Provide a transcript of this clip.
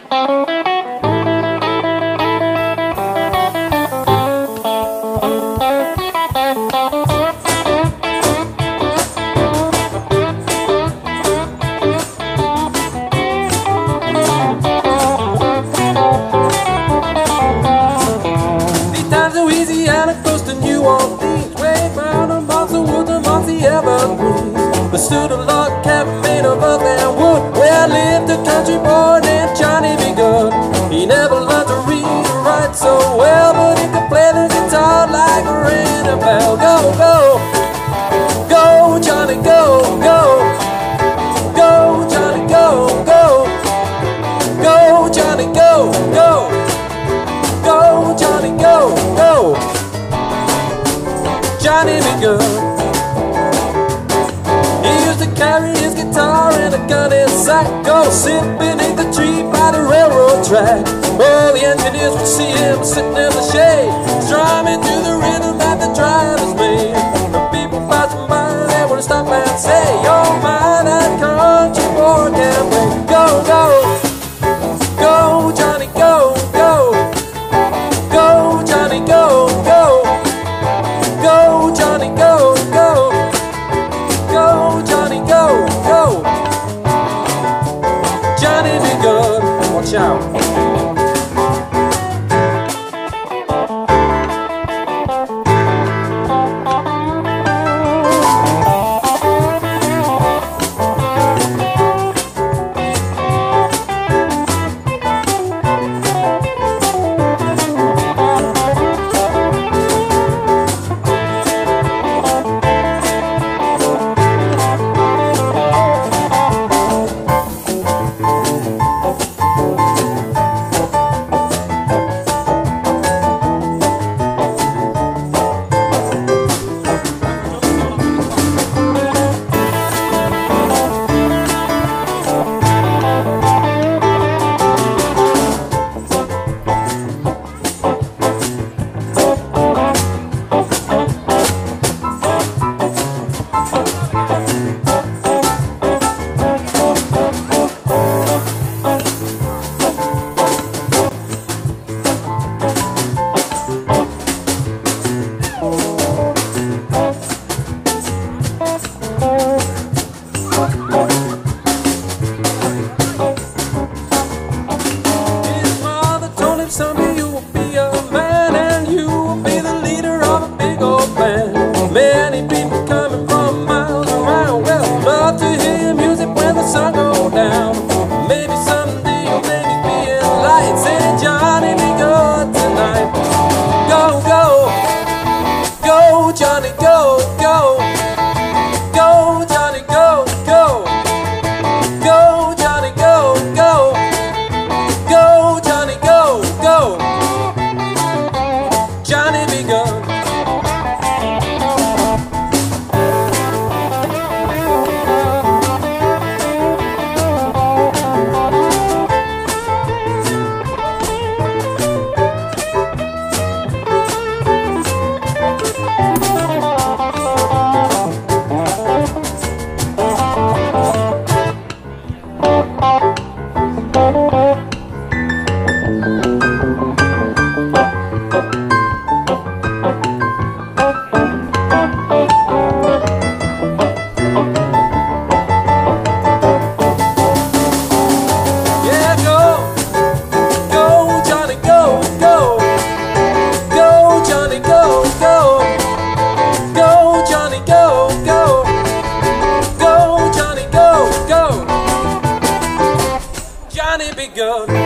Louisiana, close to New Orleans, way round amongst the woods, amongst the evergreens. The stood a log cabin made of earth and wood, where lived a country boy named Johnny B. Good. He never learned to read or write so well, but he could play the guitar like a ringing bell. Go, go, go, Johnny, go, go, go, Johnny, go, go, go, Johnny, go, go, go, Johnny, go, go. Johnny B. Good. He used to carry his guitar and a gun in his sack, go sit beneath the tree by the railroad track. All the engineers would see him sitting in the shade, strumming to the rhythm that the drivers made. The people passing by, they would stop and say, "Oh my, that country boy can play." Go, go, go, Johnny, go, go, go, Johnny, go, go, go, Johnny, go, go, go, Johnny, go, go. Johnny B. Good. Watch out. Someday you will be a man, and you will be the leader of a big old band. Many people coming from miles around, well, love to hear your music when the sun goes down. Maybe someday you'll make me be in lights, and Johnny be good tonight. Go, go, go, Johnny, go, go, go, Johnny, go, go, go, Johnny, go, go, go, Johnny, go, go. Johnny B. Good. Johnny B. Good.